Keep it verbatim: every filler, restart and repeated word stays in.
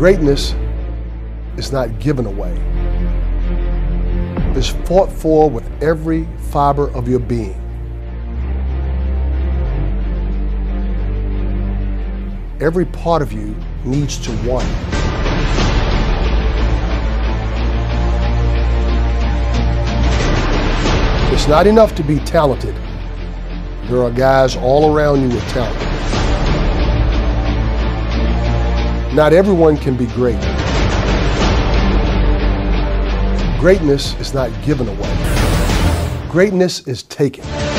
Greatness is not given away. It's fought for with every fiber of your being. Every part of you needs to want it. It's not enough to be talented. There are guys all around you with talent. Not everyone can be great. Greatness is not given away. Greatness is taken.